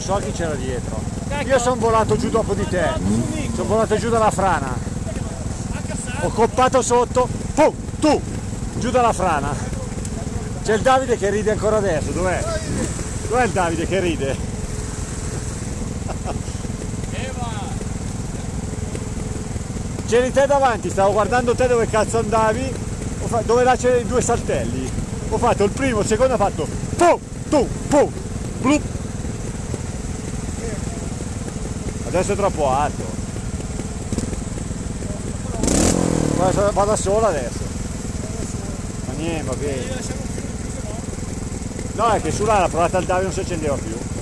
so chi c'era dietro. Io sono volato giù dopo di te. Sono volato giù dalla frana. Ho coppato sotto. Pum, tu! Giù dalla frana. C'è il Davide che ride ancora adesso. Dov'è? Dov'è il Davide che ride? C'eri te davanti, stavo guardando te dove cazzo andavi, dove là c'erano i due saltelli. Ho fatto il primo, il secondo, ho fatto pum, tu, pum, blup. Adesso è troppo alto. Va da sola adesso. Ma niente, va bene. No, è che sulla l'ha provata il Davide, non si accendeva più.